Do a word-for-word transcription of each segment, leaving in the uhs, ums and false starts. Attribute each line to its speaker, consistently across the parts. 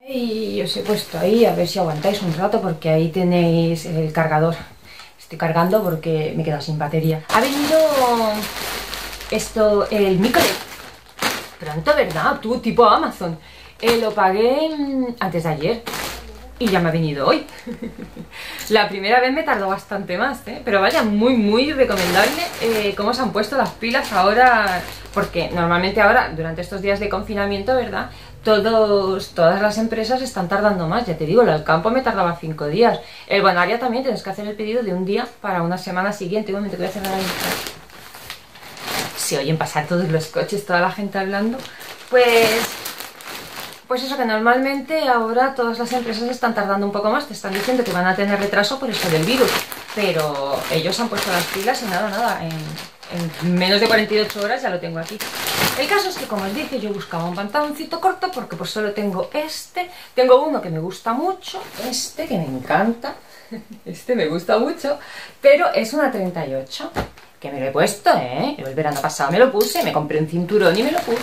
Speaker 1: Y os he puesto ahí, a ver si aguantáis un rato, porque ahí tenéis el cargador. Estoy cargando porque me queda sin batería. Ha venido esto, el Micolet. Pronto, ¿verdad? Tú, tipo Amazon. Eh, lo pagué antes de ayer y ya me ha venido hoy. La primera vez me tardó bastante más, ¿eh? Pero vaya, muy, muy recomendable eh, cómo se han puesto las pilas ahora. Porque normalmente ahora, durante estos días de confinamiento, ¿verdad? Todos, todas las empresas están tardando más. Ya te digo, el Alcampo me tardaba cinco días. El Bonaria también tienes que hacer el pedido de un día para una semana siguiente. Un momento, que voy a cerrar ahí. Se oyen pasar todos los coches, toda la gente hablando. Pues... Pues eso, que normalmente ahora todas las empresas están tardando un poco más. Te están diciendo que van a tener retraso por eso del virus. Pero ellos han puesto las pilas y nada, nada. En, en menos de cuarenta y ocho horas ya lo tengo aquí. El caso es que, como os dije, yo buscaba un pantaloncito corto porque pues solo tengo este. Tengo uno que me gusta mucho, este que me encanta. Este me gusta mucho, pero es una treinta y ocho. Que me lo he puesto, ¿eh? El verano pasado me lo puse, me compré un cinturón y me lo puse.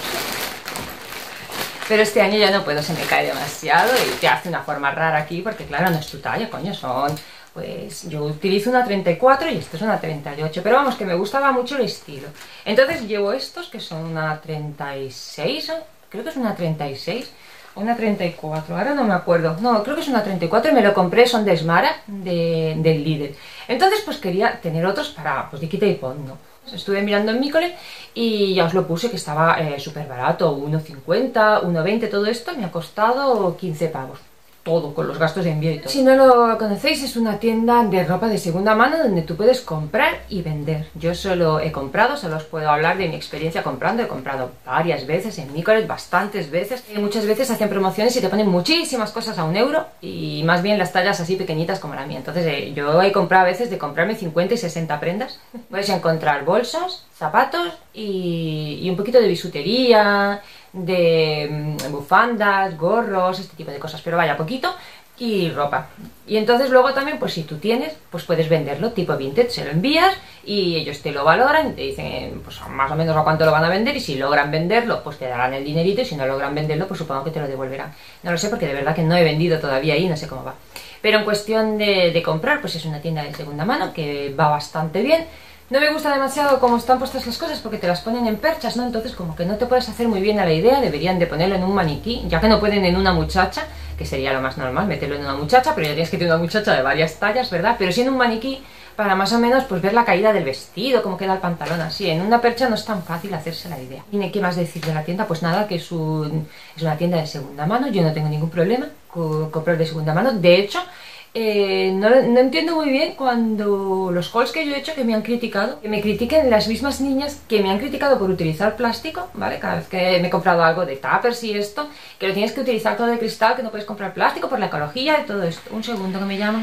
Speaker 1: Pero este año ya no puedo, se me cae demasiado y te hace una forma rara aquí porque claro, no es tu talla, coño, son... Pues yo utilizo una treinta y cuatro y esto es una treinta y ocho, pero vamos, que me gustaba mucho el estilo. Entonces llevo estos que son una treinta y seis, creo que es una treinta y seis o una treinta y cuatro, ahora no me acuerdo. No, creo que es una treinta y cuatro y me lo compré, son de Smara, de, del Lidl. Entonces pues quería tener otros para, pues de quita y pon, ¿no? Estuve mirando en Micolet y ya os lo puse que estaba eh, súper barato, uno cincuenta, uno veinte, todo esto me ha costado quince pavos. Todo, con los gastos de envío y todo. Si no lo conocéis, es una tienda de ropa de segunda mano donde tú puedes comprar y vender. Yo solo he comprado, solo os puedo hablar de mi experiencia comprando. He comprado varias veces en Micolet, bastantes veces. Y muchas veces hacen promociones y te ponen muchísimas cosas a un euro y más bien las tallas así pequeñitas como la mía. Entonces eh, yo he comprado a veces de comprarme cincuenta y sesenta prendas. Puedes encontrar bolsos, zapatos y, y un poquito de bisutería, de bufandas, gorros, este tipo de cosas, pero vaya, poquito, y ropa. Y entonces luego también, pues si tú tienes, pues puedes venderlo tipo vintage, se lo envías y ellos te lo valoran, te dicen pues más o menos a cuánto lo van a vender y si logran venderlo, pues te darán el dinerito y si no logran venderlo, pues supongo que te lo devolverán. No lo sé porque de verdad que no he vendido todavía ahí, no sé cómo va. Pero en cuestión de, de comprar, pues es una tienda de segunda mano que va bastante bien. No me gusta demasiado cómo están puestas las cosas porque te las ponen en perchas, ¿no? Entonces como que no te puedes hacer muy bien a la idea, deberían de ponerlo en un maniquí, ya que no pueden en una muchacha, que sería lo más normal, meterlo en una muchacha, pero ya tienes que tener una muchacha de varias tallas, ¿verdad? Pero sí en un maniquí para más o menos pues ver la caída del vestido, cómo queda el pantalón, así. En una percha no es tan fácil hacerse la idea. ¿Y qué más decir de la tienda? Pues nada, que es, un, es una tienda de segunda mano, yo no tengo ningún problema con comprar de segunda mano, de hecho... Eh, no, no entiendo muy bien cuando los hauls que yo he hecho que me han criticado, que me critiquen las mismas niñas que me han criticado por utilizar plástico, ¿vale? Cada vez que me he comprado algo de tuppers y esto, que lo tienes que utilizar todo de cristal, que no puedes comprar plástico por la ecología y todo esto. Un segundo que me llaman.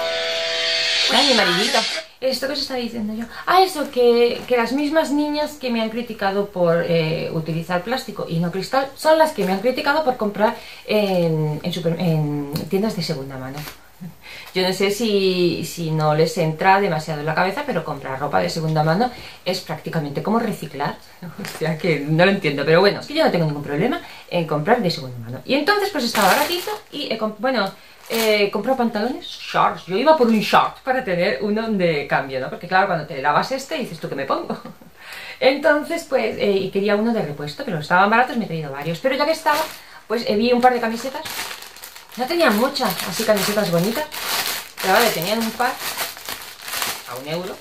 Speaker 1: Ay, mi maridito. ¿Esto que os está diciendo yo? Ah, eso, que, que las mismas niñas que me han criticado por eh, utilizar plástico y no cristal son las que me han criticado por comprar en, en, super, en tiendas de segunda mano. Yo no sé si, si no les entra demasiado en la cabeza, pero comprar ropa de segunda mano es prácticamente como reciclar. O sea que no lo entiendo, pero bueno, es que yo no tengo ningún problema en comprar de segunda mano. Y entonces pues estaba baratito y, he bueno, eh, comprado pantalones, shorts. Yo iba por un short para tener uno de cambio, ¿no? Porque claro, cuando te lavas este dices, ¿tú qué me pongo? Entonces pues, eh, y quería uno de repuesto, pero estaban baratos, me he traído varios. Pero ya que estaba, pues eh, vi un par de camisetas. No tenía muchas, así camisetas bonitas, pero vale, tenían un par a un euro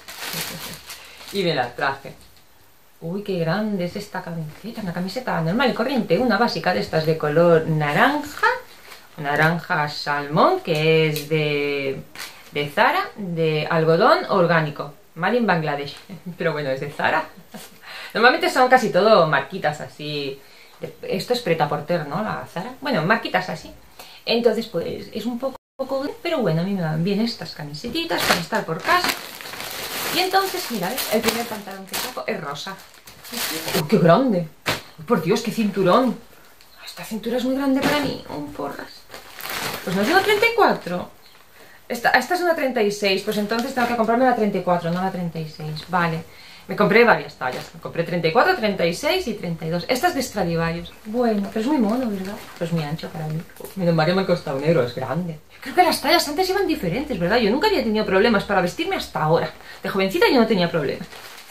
Speaker 1: y me las traje. Uy, qué grande es esta camiseta, una camiseta normal y corriente, una básica de estas de color naranja, naranja salmón, que es de, de Zara, de algodón orgánico, made in Bangladesh, pero bueno, es de Zara. Normalmente son casi todo marquitas así, esto es Pret-a-Porter, ¿no? La Zara, bueno, marquitas así. Entonces pues es un poco, poco, pero bueno, a mí me van bien estas camisetitas para estar por casa. Y entonces, mirad, el primer pantalón que saco es rosa. ¡Oh, qué grande! ¡Por Dios, qué cinturón! Esta cintura es muy grande para mí, un porras. Pues no es una treinta y cuatro. Esta, esta es una treinta y seis, pues entonces tengo que comprarme la treinta y cuatro, no la treinta y seis. Vale. Me compré varias tallas, me compré treinta y cuatro, treinta y seis y treinta y dos. Esta es de Stradivarius. Bueno, pero es muy mono, ¿verdad? Pero es muy ancho para mí. Menos mal que me ha costado un euro, es grande. Creo que las tallas antes iban diferentes, ¿verdad? Yo nunca había tenido problemas para vestirme hasta ahora. De jovencita yo no tenía problemas.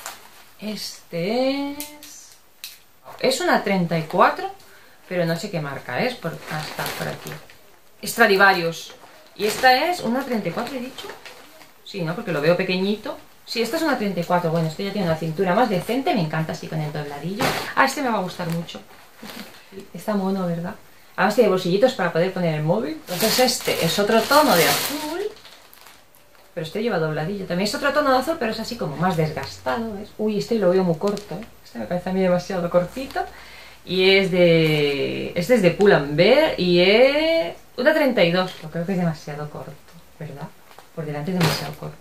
Speaker 1: Este es... Es una treinta y cuatro, pero no sé qué marca es, por... ah, está por aquí. Stradivarius. Y esta es una treinta y cuatro, ¿he dicho? Sí, ¿no? Porque lo veo pequeñito. Sí, esta es una treinta y cuatro. Bueno, esto ya tiene una cintura más decente. Me encanta así con el dobladillo. Ah, este me va a gustar mucho. Está mono, ¿verdad? Además tiene bolsillitos para poder poner el móvil. Entonces este es otro tono de azul. Pero este lleva dobladillo. También es otro tono de azul, pero es así como más desgastado, ¿ves? Uy, este lo veo muy corto, ¿eh? Este me parece a mí demasiado cortito. Y es de... Este es de Pull&Bear y es... una treinta y dos. Yo creo que es demasiado corto, ¿verdad? Por delante es demasiado corto.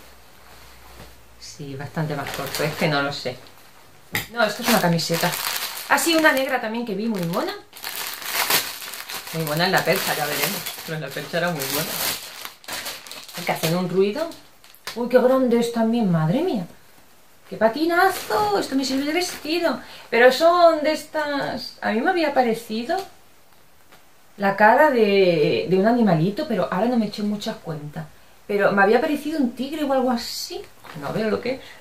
Speaker 1: Sí, bastante más corto. Es que no lo sé. No, esto es una camiseta. Ah, sí, una negra también que vi muy mona. Muy buena en la percha, ya veremos. Pero en la percha era muy buena. Que hacen un ruido. Uy, qué grande es también, madre mía. ¡Qué patinazo! Esto me sirve de vestido. Pero son de estas... A mí me había parecido la cara de, de un animalito, pero ahora no me eché mucha cuenta. Pero me había parecido un tigre o algo así. No veo lo que es.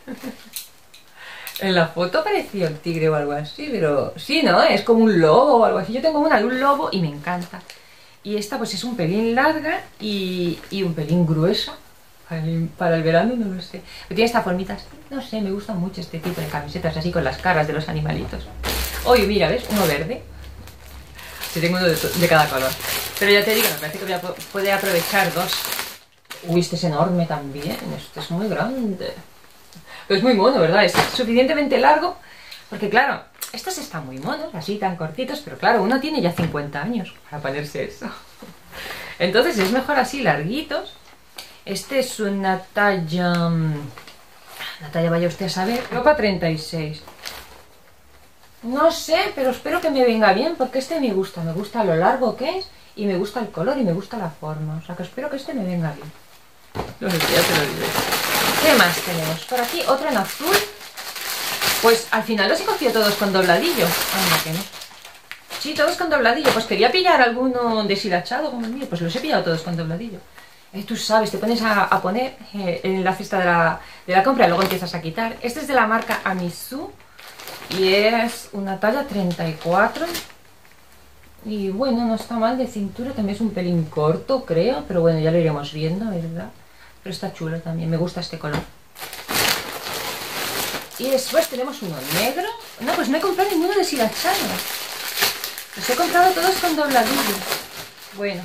Speaker 1: En la foto parecía un tigre o algo así, pero sí, ¿no? Es como un lobo o algo así. Yo tengo una de un lobo y me encanta. Y esta pues es un pelín larga y, y un pelín gruesa. Para el, para el verano no lo sé. Pero tiene esta formita así. No sé, me gusta mucho este tipo de camisetas así con las caras de los animalitos. Oye, mira, ¿ves? Uno verde. Sí, tengo uno de, de cada color. Pero ya te digo, me parece que voy a poder aprovechar dos. Uy, este es enorme también. Este es muy grande. Pero es muy mono, ¿verdad? Es suficientemente largo. Porque claro, estos están muy monos, así tan cortitos. Pero claro, uno tiene ya cincuenta años para ponerse eso. Entonces es mejor así, larguitos. Este es una talla... La talla vaya usted a saber. Ropa treinta y seis. No sé, pero espero que me venga bien. Porque este me gusta. Me gusta lo largo que es. Y me gusta el color y me gusta la forma. O sea que espero que este me venga bien. No sé, ya te lo diré. ¿Qué más tenemos? Por aquí otro en azul. Pues al final los he cogido todos con dobladillo. Anda que no. Sí, todos con dobladillo. Pues quería pillar alguno deshilachado como el mío. Pues los he pillado todos con dobladillo. Eh, tú sabes, te pones a, a poner eh, en la cesta de la, de la compra y luego empiezas a quitar. Este es de la marca Amisu. Y es una talla treinta y cuatro. Y bueno, no está mal de cintura. También es un pelín corto, creo. Pero bueno, ya lo iremos viendo, ¿verdad? Pero está chulo también, me gusta este color. Y después tenemos uno negro. No, pues no he comprado ninguno deshilachado. Los he comprado todos con dobladillo. Bueno.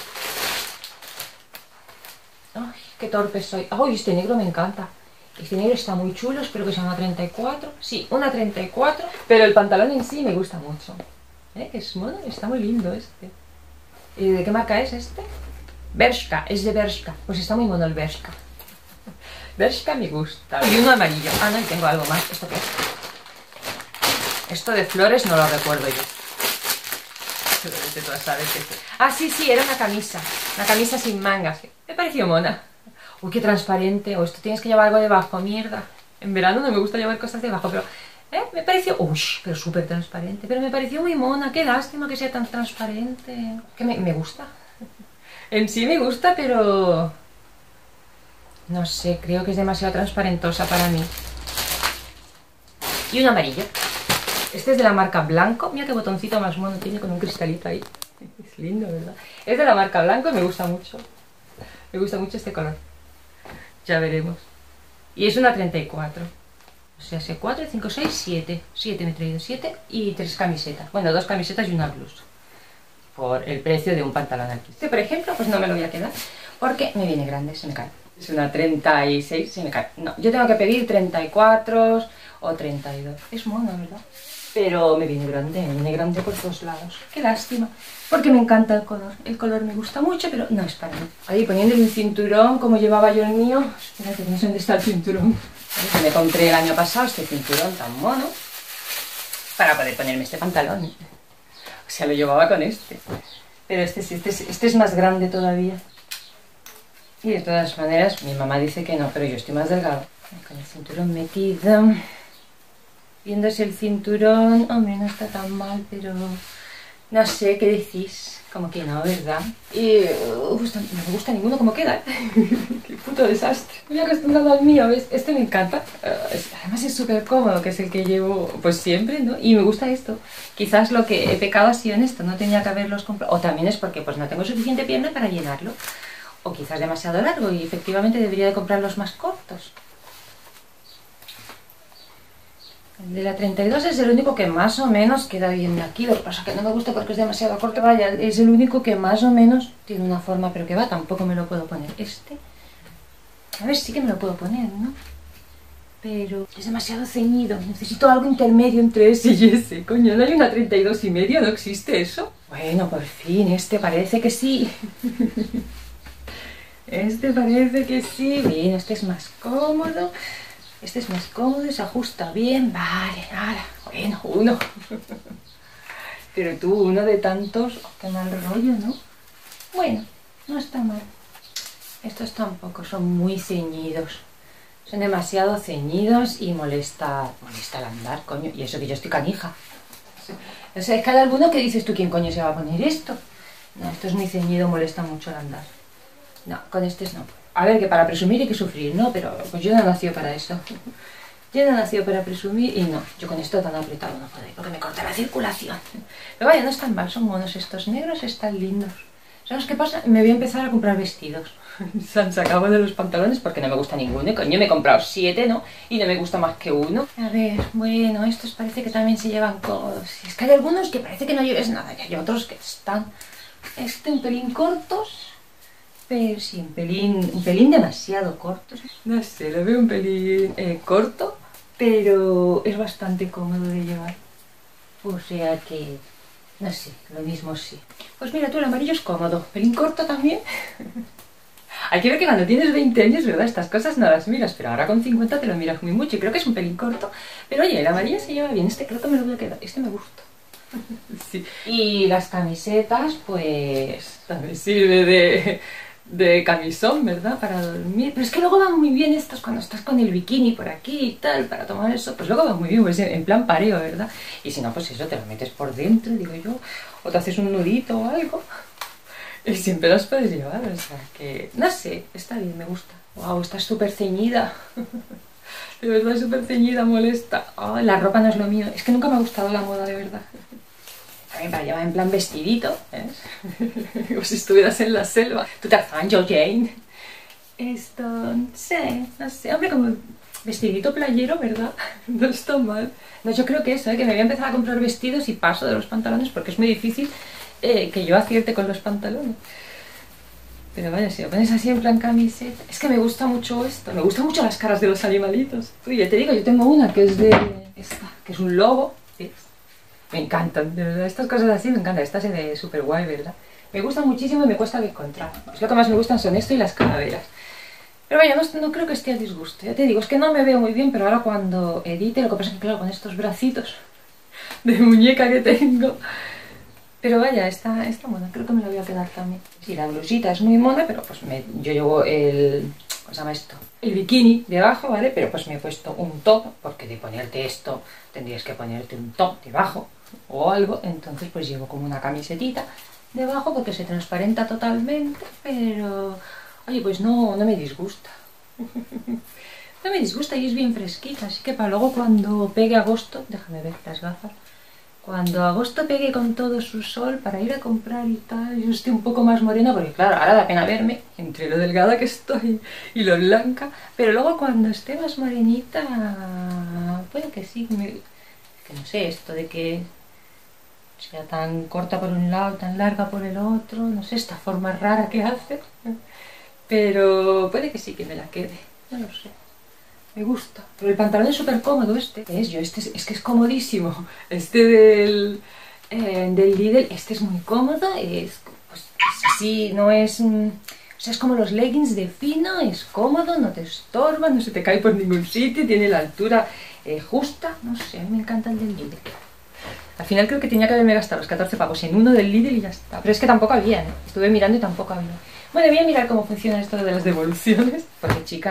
Speaker 1: Ay, qué torpe soy. Ay, este negro me encanta. Este negro está muy chulo, espero que sea una treinta y cuatro. Sí, una treinta y cuatro. Pero el pantalón en sí me gusta mucho. ¿Eh? Que es mono, está muy lindo este. ¿Y de qué marca es este? Bershka, es de Bershka. Pues está muy mono el Bershka. Bershka me gusta. Y uno amarillo. Ah, no, y tengo algo más. ¿Esto qué es? Esto de flores no lo recuerdo yo. Pero de todas sabes que este. Ah, sí, sí, era una camisa. Una camisa sin mangas. Me pareció mona. Uy, qué transparente. O esto tienes que llevar algo debajo, mierda. En verano no me gusta llevar cosas debajo, pero... ¿Eh? Me pareció... Uy, pero súper transparente. Pero me pareció muy mona. Qué lástima que sea tan transparente. Que me, me gusta. En sí me gusta, pero... No sé, creo que es demasiado transparentosa para mí. Y un amarillo. Este es de la marca Blanco. Mira qué botoncito más mono tiene con un cristalito ahí. Es lindo, ¿verdad? Es de la marca Blanco y me gusta mucho. Me gusta mucho este color. Ya veremos. Y es una treinta y cuatro. O sea, hace cuatro, cinco, seis, siete. siete me he traído, siete y tres camisetas. Bueno, dos camisetas y una blusa. Por el precio de un pantalón aquí. Este, por ejemplo, pues no me lo voy a quedar porque me viene grande, se me cae. Es una treinta y seis, se me cae. No, yo tengo que pedir treinta y cuatro o treinta y dos. Es mono, ¿verdad? Pero me viene grande, me viene grande por todos lados. Qué lástima, porque me encanta el color. El color me gusta mucho, pero no es para mí. Ahí poniéndole un cinturón como llevaba yo el mío. Espérate, no sé dónde está el cinturón. Me compré el año pasado este cinturón tan mono para poder ponerme este pantalón. O sea, lo llevaba con este. Pero este, este, este es más grande todavía. Y de todas maneras, mi mamá dice que no, pero yo estoy más delgado. Con el cinturón metido. Viéndose el cinturón, hombre, no está tan mal, pero no sé, ¿qué decís? Como que no, ¿verdad? Y uh, no me gusta ninguno como queda. Qué puto desastre. Me he acostumbrado al mío, ¿ves? Este me encanta. Uh, es, además es súper cómodo, que es el que llevo pues siempre, ¿no? Y me gusta esto. Quizás lo que he pecado ha sido en esto, no tenía que haberlos comprado. O también es porque pues no tengo suficiente pierna para llenarlo. O quizás demasiado largo y efectivamente debería de comprarlos más cortos. El de la treinta y dos es el único que más o menos queda bien aquí, lo que pasa que no me gusta porque es demasiado corto, vaya, es el único que más o menos tiene una forma, pero que va, tampoco me lo puedo poner. Este, a ver, sí que me lo puedo poner, ¿no? Pero es demasiado ceñido, necesito algo intermedio entre ese y ese, coño, ¿no hay una treinta y dos y media? ¿No existe eso? Bueno, por fin, este parece que sí. Este parece que sí, bien, este es más cómodo. Este es más cómodo, se ajusta bien, vale, ahora, bueno, uno. Pero tú, uno de tantos, oh, qué mal rollo, ¿no? Bueno, no está mal. Estos tampoco, son muy ceñidos. Son demasiado ceñidos y molesta, molesta al andar, coño. Y eso que yo estoy canija. O sea, es que hay alguno que dices tú, ¿quién coño se va a poner esto? No, esto es muy ceñido, molesta mucho al andar. No, con estos no. A ver, que para presumir hay que sufrir, ¿no? Pero pues yo no he nacido para eso. Yo no he nacido para presumir y no, yo con esto tan apretado no puedo ir porque me corta la circulación. Pero vaya, no están mal, son monos estos negros, están lindos. ¿Sabes qué pasa? Me voy a empezar a comprar vestidos. Se han sacado de los pantalones porque no me gusta ninguno. Coño, me he comprado siete, ¿no? Y no me gusta más que uno. A ver, bueno, estos parece que también se llevan cómodos. Es que hay algunos que parece que no lleves nada y hay otros que están este un pelín cortos. Pero sí, un pelín, un pelín demasiado corto. No sé, lo veo un pelín eh, corto, pero es bastante cómodo de llevar. O sea que, no sé, lo mismo sí. Pues mira tú, el amarillo es cómodo, pelín corto también. Hay que ver que cuando tienes veinte años, ¿verdad? Estas cosas no las miras, pero ahora con cincuenta te lo miras muy mucho y creo que es un pelín corto. Pero oye, el amarillo se lleva bien, este creo que me lo voy a quedar, este me gusta. Sí. Y las camisetas, pues, también sirve de... de camisón, ¿verdad? Para dormir. Pero es que luego van muy bien estos cuando estás con el bikini por aquí y tal, para tomar eso. Pues luego van muy bien, pues en plan pareo, ¿verdad? Y si no, pues eso, te lo metes por dentro, digo yo. O te haces un nudito o algo. Y siempre los puedes llevar, o sea que... No sé, está bien, me gusta. Wow, está súper ceñida. De verdad, súper ceñida, molesta. Oh, la ropa no es lo mío. Es que nunca me ha gustado la moda, de verdad. También para llevar en plan vestidito, ¿ves? Como si estuvieras en la selva. Tu Tarzán, yo Jane. Esto, no sé, no sé. Hombre, como vestidito playero, ¿verdad? No está mal. No, yo creo que eso, ¿eh? Que me voy a empezar a comprar vestidos y paso de los pantalones porque es muy difícil eh, que yo acierte con los pantalones. Pero vaya, si lo pones así en plan camiseta... Es que me gusta mucho esto. Me gustan mucho las caras de los animalitos. Uy, ya te digo, yo tengo una que es de... esta, que es un lobo, ¿ves? Me encantan, de verdad, estas cosas así me encantan, esta se ve súper guay, ¿verdad? Me gustan muchísimo y me cuesta encontrar. Pues lo que más me gustan son esto y las calaveras. Pero vaya, no, no creo que esté a disgusto, ya te digo, es que no me veo muy bien, pero ahora cuando edite, lo que pasa es que claro, con estos bracitos de muñeca que tengo... Pero vaya, está, está mona, creo que me la voy a quedar también. Sí, la blusita es muy mona, pero pues me, yo llevo el... ¿Cómo se llama esto? El bikini debajo, ¿vale? Pero pues me he puesto un top, porque de ponerte esto tendrías que ponerte un top debajo o algo. Entonces pues llevo como una camisetita debajo porque se transparenta totalmente, pero... Oye, pues no, no me disgusta. No me disgusta y es bien fresquita, así que para luego cuando pegue agosto... Déjame ver las gafas. Cuando agosto pegue con todo su sol para ir a comprar y tal, yo esté un poco más morena, porque claro, ahora da pena verme entre lo delgada que estoy y lo blanca, pero luego cuando esté más morenita, puede que sí, me... que no sé, esto de que sea tan corta por un lado, tan larga por el otro, no sé, esta forma rara que hace, pero puede que sí que me la quede, no lo sé. Me gusta, pero el pantalón es súper cómodo este. ¿Ves? Yo este es, es que es comodísimo. Este del, eh, del Lidl, este es muy cómodo, es, pues, es así, no es... Mm, o sea, es como los leggings de fino, es cómodo, no te estorba, no se te cae por ningún sitio, tiene la altura eh, justa. No sé, a mí me encanta el del Lidl. Al final creo que tenía que haberme gastado los catorce pavos en uno del Lidl y ya está. Pero es que tampoco había, ¿eh? Estuve mirando y tampoco había. Bueno, voy a mirar cómo funciona esto de las devoluciones, porque chica...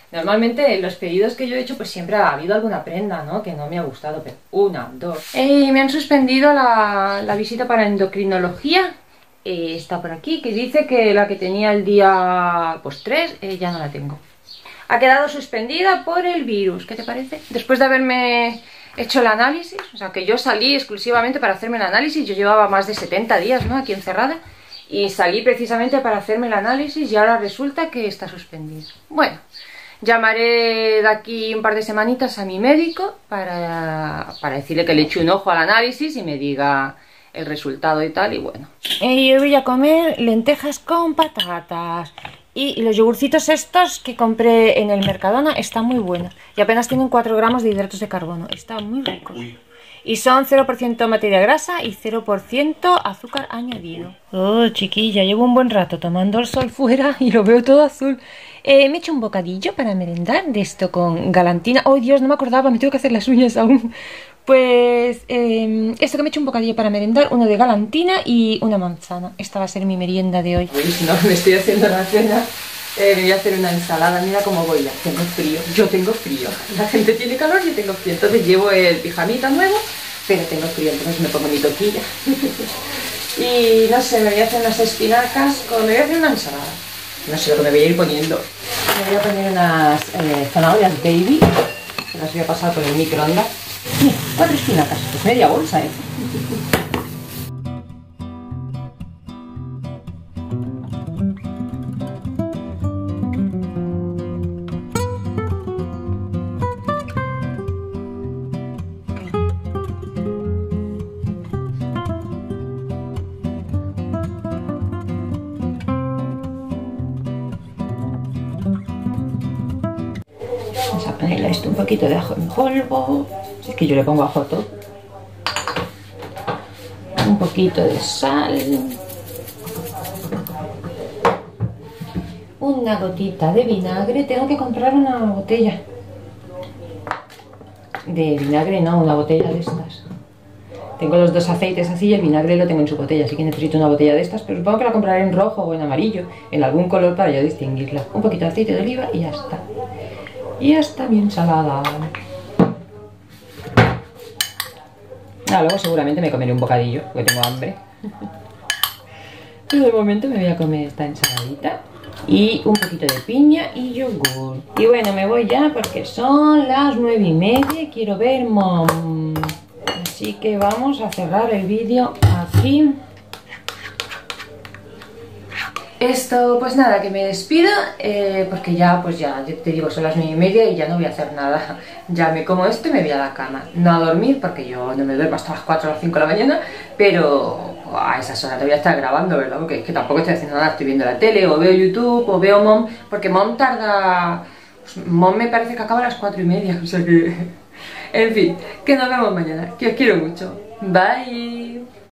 Speaker 1: Normalmente los pedidos que yo he hecho pues siempre ha habido alguna prenda, ¿no? Que no me ha gustado, pero una, dos... Y me han suspendido la, la visita para endocrinología. Eh, está por aquí, que dice que la que tenía el día pues tres, eh, ya no la tengo. Ha quedado suspendida por el virus, ¿qué te parece? Después de haberme hecho el análisis, o sea que yo salí exclusivamente para hacerme el análisis, yo llevaba más de setenta días, ¿no? Aquí encerrada, y salí precisamente para hacerme el análisis y ahora resulta que está suspendido. Bueno, llamaré de aquí un par de semanitas a mi médico para, para decirle que le eche un ojo al análisis y me diga el resultado y tal, y bueno. Y yo voy a comer lentejas con patatas. Y los yogurcitos estos que compré en el Mercadona están muy buenos. Y apenas tienen cuatro gramos de hidratos de carbono. Están muy ricos. Y son cero por ciento materia grasa y cero por ciento azúcar añadido. Oh, chiquilla, llevo un buen rato tomando el sol fuera y lo veo todo azul. Eh, me he hecho un bocadillo para merendar de esto con galantina. Oh, Dios, no me acordaba, me tengo que hacer las uñas aún. Pues eh, esto que me he hecho un bocadillo para merendar, uno de galantina y una manzana. Esta va a ser mi merienda de hoy. Uy, si no, me estoy haciendo la cena. Eh, me voy a hacer una ensalada, mira cómo voy ya. Tengo frío, yo tengo frío. La gente tiene calor, yo tengo frío. Entonces llevo el pijamita nuevo, pero tengo frío, entonces me pongo mi toquilla. Y no sé, me voy a hacer unas espinacas con... Me voy a hacer una ensalada. No sé lo que me voy a ir poniendo. Me voy a poner unas eh, zanahorias baby, que las voy a pasar por el microondas. Mira, cuatro espinacas, pues media bolsa, ¿eh? Vamos a ponerle a esto un poquito de ajo en polvo. Es que yo le pongo ajo a todo. Un poquito de sal. Una gotita de vinagre. Tengo que comprar una botella. De vinagre no, una botella de estas. Tengo los dos aceites así y el vinagre lo tengo en su botella, así que necesito una botella de estas, pero supongo que la compraré en rojo o en amarillo, en algún color para yo distinguirla. Un poquito de aceite de oliva y ya está. Y ya está bien salada. Ah, luego seguramente me comeré un bocadillo, porque tengo hambre. Pero de momento me voy a comer esta ensaladita. Y un poquito de piña y yogur. Y bueno, me voy ya porque son las nueve y media y quiero ver Mom. Así que vamos a cerrar el vídeo aquí. Esto, pues nada, que me despido, eh, porque ya, pues ya, ya te digo, son las nueve y media y ya no voy a hacer nada. Ya me como esto y me voy a la cama. No a dormir, porque yo no me duermo hasta las cuatro o las cinco de la mañana, pero a esas horas te voy a estar grabando, ¿verdad? Porque es que tampoco estoy haciendo nada, estoy viendo la tele, o veo YouTube, o veo Mom, porque Mom tarda... Pues, Mom me parece que acaba a las cuatro y media, o sea que... En fin, que nos vemos mañana, que os quiero mucho. Bye.